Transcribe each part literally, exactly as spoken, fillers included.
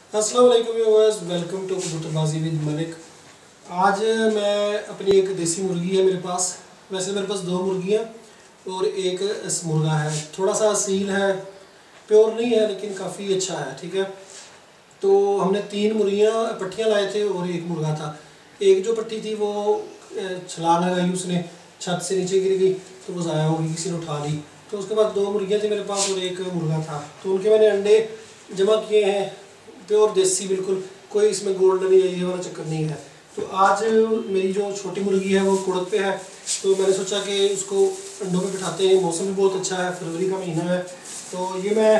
अस्सलाम वालेकुम viewers, welcome to कबूतरबाजी विद मलिक। आज मैं अपनी एक देसी मुर्गी है मेरे पास। वैसे मेरे पास दो मुर्गियाँ और एक मुर्गा है। थोड़ा सा सील है, प्योर नहीं है लेकिन काफ़ी अच्छा है। ठीक है, तो हमने तीन मुर्गियाँ पट्टियाँ लाए थे और एक मुर्गा था। एक जो पट्टी थी वो छलांग लगाई उसने, छत से नीचे गिर गई तो वो ज़ाया हो गई, किसी ने उठा ली। तो उसके बाद दो मुर्गियाँ थी मेरे पास और एक मुर्गा था। तो उनके मैंने अंडे जमा किए हैं, प्योर देसी, बिल्कुल कोई इसमें गोल्डन या ये वाला चक्कर नहीं है। तो आज मेरी जो छोटी मुर्गी है वो कुड़क पे है, तो मैंने सोचा कि उसको अंडों पे बिठाते हैं। मौसम भी बहुत अच्छा है, फरवरी का महीना है। तो ये मैं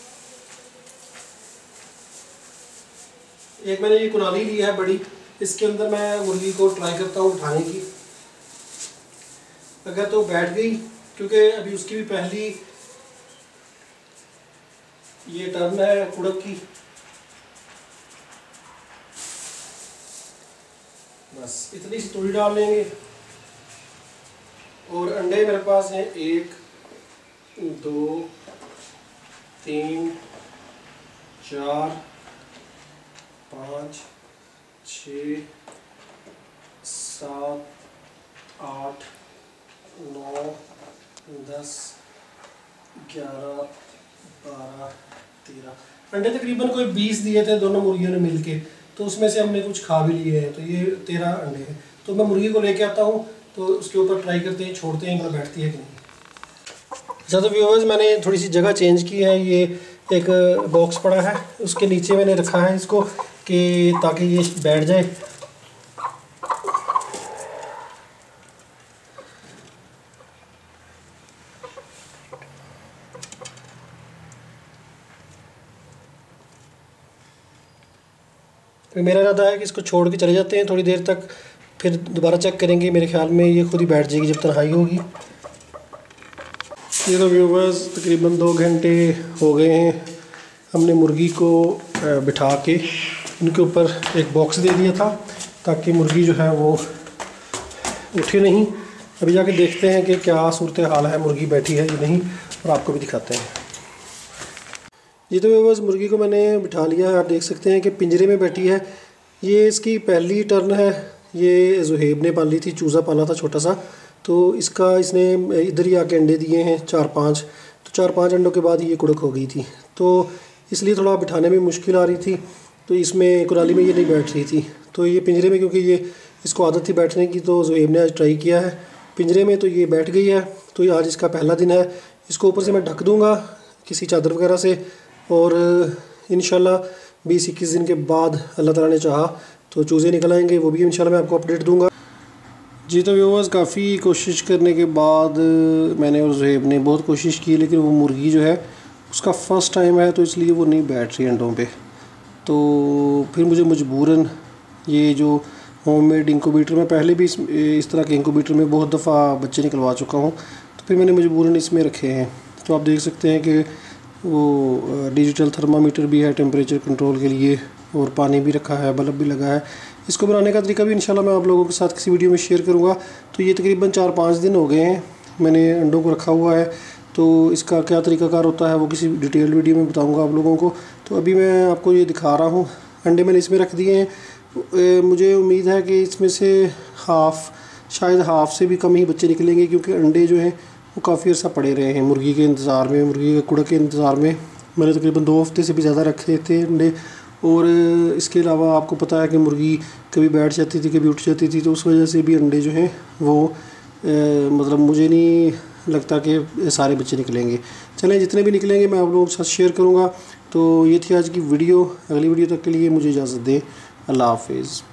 एक मैंने ये कुनाली ली है बड़ी, इसके अंदर मैं मुर्गी को ट्राई करता हूँ उठाने की। अगर तो बैठ गई, क्योंकि अभी उसकी भी पहली ये टर्न है कुड़क की। बस इतनी सी तोड़ी डाल लेंगे और अंडे मेरे पास हैं एक, दो, तीन, चार, पाँच, छः, सात, आठ, नौ, दस, ग्यारह, बारह, तेरह। अंडे तकरीबन कोई बीस दिए थे दोनों मुर्गियों ने मिलके, तो उसमें से हमने कुछ खा भी लिए हैं। तो ये तेरह अंडे हैं। तो मैं मुर्गी को लेके आता हूँ, तो उसके ऊपर ट्राई करते हैं, छोड़ते हैं, मतलब बैठती है कि नहीं। अच्छा, तो व्यूअर्स मैंने थोड़ी सी जगह चेंज की है। ये एक बॉक्स पड़ा है, उसके नीचे मैंने रखा है इसको कि ताकि ये बैठ जाए। मेरा इरादा है कि इसको छोड़ के चले जाते हैं थोड़ी देर तक, फिर दोबारा चेक करेंगे। मेरे ख्याल में ये खुद ही बैठ जाएगी जब तन्हाई होगी। ये तो व्यूअर्स तकरीबन दो घंटे हो गए हैं। हमने मुर्गी को बिठा के इनके ऊपर एक बॉक्स दे दिया था ताकि मुर्गी जो है वो उठे नहीं। अभी जाके देखते हैं कि क्या सूरत हाल है, मुर्गी बैठी है या नहीं, और आपको भी दिखाते हैं। ये तो व्यूअर्स मुर्गी को मैंने बिठा लिया है। आप देख सकते हैं कि पिंजरे में बैठी है। ये इसकी पहली टर्न है। ये ज़ुहैब ने पाली थी, चूज़ा पाला था छोटा सा, तो इसका इसने इधर ही आके अंडे दिए हैं चार पांच। तो चार पांच अंडों के बाद ये कुड़क हो गई थी, तो इसलिए थोड़ा बिठाने में मुश्किल आ रही थी। तो इसमें कुराली में ये नहीं बैठ रही थी, तो ये पिंजरे में, क्योंकि ये इसको आदत थी बैठने की, तो ज़ुहैब ने आज ट्राई किया है पिंजरे में, तो ये बैठ गई है। तो ये आज इसका पहला दिन है। इसको ऊपर से मैं ढक दूँगा किसी चादर वगैरह से, और इंशाल्लाह बीस इक्कीस दिन के बाद अल्लाह ताला ने चाहा तो चूज़े निकल आएंगे, वो भी इंशाल्लाह मैं आपको अपडेट दूंगा। जी तो व्यूअर्स, काफ़ी कोशिश करने के बाद मैंने और ज़ुहैब ने बहुत कोशिश की, लेकिन वो मुर्गी जो है उसका फ़र्स्ट टाइम है, तो इसलिए वो नहीं बैठ रही अंडों पे। तो फिर मुझे मजबूरन ये जो होममेड इंक्यूबेटर, में पहले भी इस, इस तरह के इंक्यूबेटर में बहुत दफ़ा बच्चे निकलवा चुका हूँ, तो फिर मैंने मजबूरन इसमें रखे हैं। तो आप देख सकते हैं कि वो डिजिटल थर्मामीटर भी है टेम्परेचर कंट्रोल के लिए, और पानी भी रखा है, बल्ब भी लगा है। इसको बनाने का तरीका भी इंशाल्लाह मैं आप लोगों के साथ किसी वीडियो में शेयर करूंगा। तो ये तकरीबन चार पाँच दिन हो गए हैं मैंने अंडों को रखा हुआ है, तो इसका क्या तरीकाकार होता है वो किसी डिटेल वीडियो में बताऊंगा आप लोगों को। तो अभी मैं आपको ये दिखा रहा हूँ, अंडे मैंने इसमें रख दिए हैं। मुझे उम्मीद है कि इसमें से हाफ़, शायद हाफ़ से भी कम ही बच्चे निकलेंगे, क्योंकि अंडे जो हैं वो काफ़ी अर्सा पड़े रहे हैं मुर्गी के इंतज़ार में, मुर्गी के कुड़क के इंतज़ार में। मैंने तकरीबन दो हफ्ते से भी ज़्यादा रखे थे अंडे। और इसके अलावा आपको पता है कि मुर्गी कभी बैठ जाती थी, कभी उठ जाती थी, तो उस वजह से भी अंडे जो हैं वो ए, मतलब मुझे नहीं लगता कि सारे बच्चे निकलेंगे। चलें, जितने भी निकलेंगे मैं आप लोगों के साथ शेयर करूँगा। तो ये थी आज की वीडियो। अगली वीडियो तक के लिए मुझे इजाज़त दें। अल्लाह हाफिज़।